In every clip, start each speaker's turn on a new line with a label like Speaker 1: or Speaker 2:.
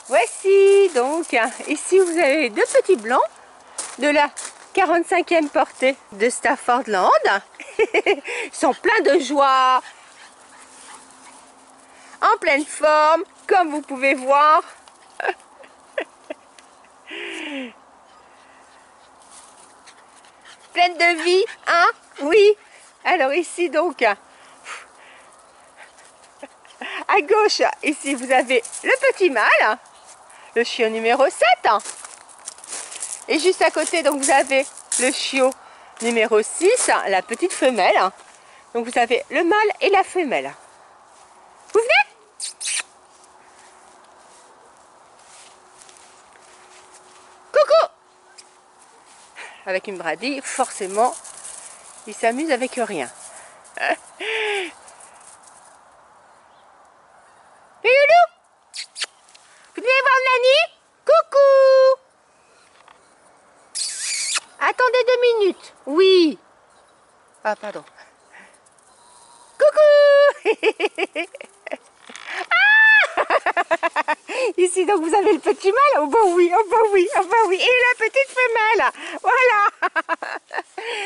Speaker 1: Voici donc, ici vous avez deux petits blancs de la 45e portée de Staffordland. Ils sont pleins de joie, en pleine forme, comme vous pouvez voir. Pleine de vie, hein? Oui. Alors ici donc, à gauche, ici vous avez le petit mâle, le chiot numéro 7. Et juste à côté, donc vous avez le chiot numéro 6, la petite femelle. Donc vous avez le mâle et la femelle. Vous venez? Coucou! Avec une bradille, forcément, il s'amuse avec rien. Et loulou, vous venez voir Nani? Coucou! Attendez 2 minutes. Oui. Ah, pardon. Coucou! Ah! Ici, donc, vous avez le petit mâle. Oh, bah oui, oh, bah oui, oh, bah oui. Et la petite femelle. Voilà.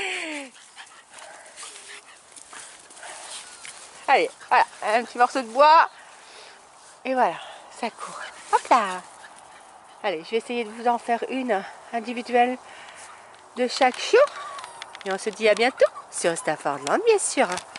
Speaker 1: Allez, voilà, un petit morceau de bois. Et voilà, ça court. Hop là. Allez, je vais essayer de vous en faire une individuelle de chaque chiot. Et on se dit à bientôt sur Staffordland, bien sûr.